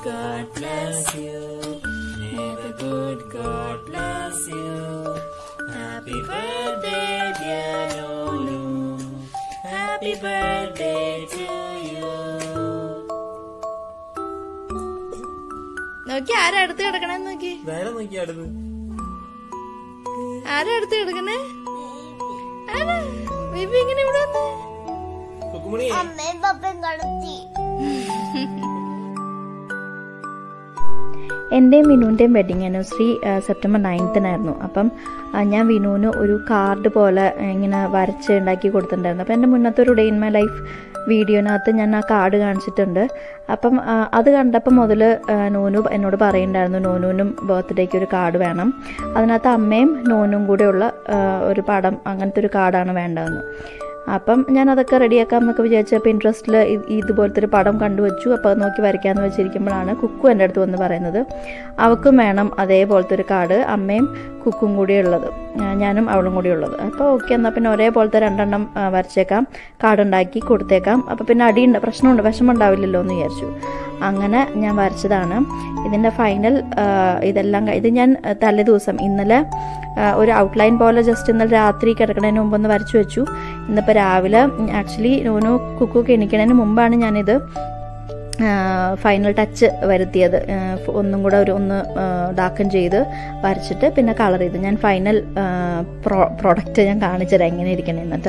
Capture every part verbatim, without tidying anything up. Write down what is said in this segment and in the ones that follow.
God bless you. May the good God bless you. Happy birthday, dear Nonu. Happy birthday to you. നോക്കി ആരാ അടുത്ത് കിടക്കണേ നോക്കി ആരാ അടുത്ത് കിടക്കണേ ആരാ ബേബി ഇങ്ങനെ ഇവിടെ എന്റെയും വിനുവിന്റെയും വെഡിങ് ആനിവേഴ്സറി സെപ്റ്റംബർ നയൻത്തിനായിരുന്നു. അപ്പം ഞാൻ വിനുവിന് ഒരു കാർഡ് പോലെ ഇങ്ങനെ വരച്ച് ഉണ്ടാക്കി കൊടുത്തിട്ടുണ്ടായിരുന്നു. അപ്പം എൻ്റെ മുന്നത്തെ ഒരു ഡേ ഇൻ മൈ ലൈഫ് വീഡിയോനകത്ത് ഞാൻ ആ കാർഡ് കാണിച്ചിട്ടുണ്ട്. അപ്പം അത് കണ്ടപ്പോൾ മുതൽ നോനു എന്നോട് പറയുന്നുണ്ടായിരുന്നു നോനുവിനും ബർത്ത്ഡേക്ക് ഒരു കാർഡ് വേണം, അതിനകത്ത് അമ്മയും നോനും കൂടെയുള്ള ഒരു പടം, അങ്ങനത്തെ ഒരു കാർഡാണ് വേണ്ടതെന്ന്. അപ്പം ഞാൻ അതൊക്കെ റെഡിയാക്കാം എന്നൊക്കെ വിചാരിച്ചപ്പോൾ ഇൻട്രസ്റ്റിൽ ഇതുപോലത്തെ ഒരു പടം കണ്ടുവച്ചു. അപ്പോൾ അത് നോക്കി വരയ്ക്കാമെന്ന് വെച്ചിരിക്കുമ്പോഴാണ് കുക്കു എൻ്റെ അടുത്ത് വന്ന് പറയുന്നത് അവൾക്കും വേണം അതേപോലത്തെ ഒരു കാർഡ്, അമ്മയും കുക്കും കൂടി ഉള്ളത്, ഞാനും അവളും കൂടി ഉള്ളത്. അപ്പോൾ ഓക്കെ, എന്നാൽ പിന്നെ ഒരേപോലത്തെ രണ്ടെണ്ണം വരച്ചേക്കാം, കാർഡ് ഉണ്ടാക്കി കൊടുത്തേക്കാം. അപ്പോൾ പിന്നെ അടിയുണ്ട്, പ്രശ്നമുണ്ട്, വിഷമം ഉണ്ടാവില്ലല്ലോ എന്ന് വിചാരിച്ചു. അങ്ങനെ ഞാൻ വരച്ചതാണ്. ഇതിൻ്റെ ഫൈനൽ ഇതെല്ലാം ഇത് ഞാൻ തലേ ദിവസം ഇന്നലെ ഒരു ഔട്ട്ലൈൻ പോലെ ജസ്റ്റ് ഇന്നലെ രാത്രി കിടക്കുന്നതിന് മുമ്പൊന്ന് വരച്ചു വെച്ചു. ഇന്നിപ്പോൾ രാവിലെ ആക്ച്വലി നോനു കുക്കൊക്കെ എണീക്കുന്നതിന് മുമ്പാണ് ഞാനിത് ഫൈനൽ ടച്ച് വരുത്തിയത്. ഒന്നും കൂടെ ഒരു ഒന്ന് ഡാക്കൻ ചെയ്ത് വരച്ചിട്ട് പിന്നെ കളർ ചെയ്ത് ഞാൻ ഫൈനൽ പ്രോ പ്രോഡക്റ്റ് ഞാൻ കാണിച്ചുതരാം എങ്ങനെ ഇരിക്കണം എന്നിട്ട്.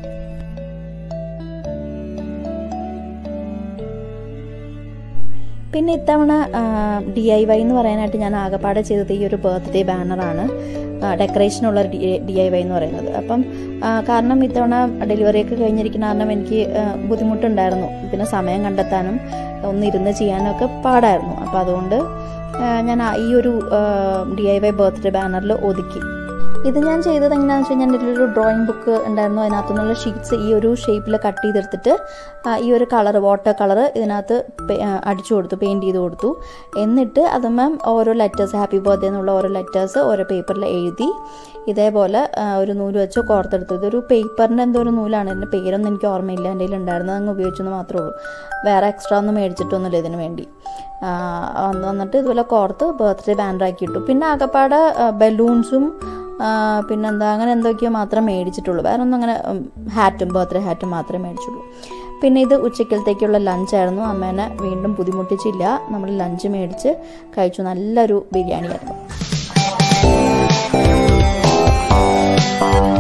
പിന്നെ ഇത്തവണ ഡി ഐ വൈ എന്ന് പറയാനായിട്ട് ഞാൻ ആകെപ്പാടെ ചെയ്തത് ഈ ഒരു ബർത്ത്ഡേ ബാനറാണ്, ഡെക്കറേഷനുള്ള ഡി ഐ വൈ എന്ന് പറയുന്നത്. അപ്പം കാരണം ഇത്തവണ ഡെലിവറിയൊക്കെ കഴിഞ്ഞിരിക്കുന്ന കാരണം എനിക്ക് ബുദ്ധിമുട്ടുണ്ടായിരുന്നു, ഇതിന് സമയം കണ്ടെത്താനും ഒന്നിരുന്ന് ചെയ്യാനും ഒക്കെ പാടായിരുന്നു. അപ്പോൾ അതുകൊണ്ട് ഞാൻ ഈ ഒരു ഡി ഐ വൈ ബർത്ത്ഡേ ബാനറിൽ ഒതുക്കി. ഇത് ഞാൻ ചെയ്തത് എങ്ങനെയാണെന്ന് വെച്ച് കഴിഞ്ഞാൽ എൻ്റെ ഒരു ഡ്രോയിങ് ബുക്ക് ഉണ്ടായിരുന്നു, അതിനകത്തു നിന്നുള്ള ഷീറ്റ്സ് ഈ ഒരു ഷേപ്പിൽ കട്ട് ചെയ്തെടുത്തിട്ട് ഈ ഒരു കളർ വാട്ടർ കളർ ഇതിനകത്ത് അടിച്ചു കൊടുത്തു, പെയിൻറ്റ് ചെയ്ത് കൊടുത്തു. എന്നിട്ട് അതുമ്മേ ഓരോ ലെറ്റേഴ്സ് ഹാപ്പി ബർത്ത്ഡേ എന്നുള്ള ഓരോ ലെറ്റേഴ്സ് ഓരോ പേപ്പറിൽ എഴുതി ഇതേപോലെ ഒരു നൂല് വെച്ച് കോർത്തെടുത്തു. ഇതൊരു പേപ്പറിൻ്റെ എന്തോ ഒരു നൂലാണ്, എൻ്റെ പേരൊന്നും എനിക്ക് ഓർമ്മയില്ല, എൻ്റെ കയ്യിൽ ഉണ്ടായിരുന്നത് അങ്ങ് ഉപയോഗിച്ചെന്ന് മാത്രമേ ഉള്ളൂ, വേറെ എക്സ്ട്രാ ഒന്നും മേടിച്ചിട്ടൊന്നുമില്ല ഇതിന് വേണ്ടി. വന്നിട്ട് ഇതുപോലെ കോർത്ത് ബർത്ത്ഡേ ബാനറാക്കി ഇട്ടു. പിന്നെ ആകപ്പാടെ ബലൂൺസും പിന്നെന്താ അങ്ങനെ എന്തൊക്കെയോ മാത്രമേ മേടിച്ചിട്ടുള്ളൂ, വേറെ ഒന്നും അങ്ങനെ ഹാറ്റും ബർത്ത്ഡേ ഹാറ്റും മാത്രമേ മേടിച്ചുള്ളൂ. പിന്നെ ഇത് ഉച്ചക്കലത്തേക്കുള്ള ലഞ്ചായിരുന്നു. അമ്മേനെ വീണ്ടും ബുദ്ധിമുട്ടിച്ചില്ല, നമ്മൾ ലഞ്ച് മേടിച്ച് കഴിച്ചു. നല്ലൊരു ബിരിയാണി ആയിരുന്നു.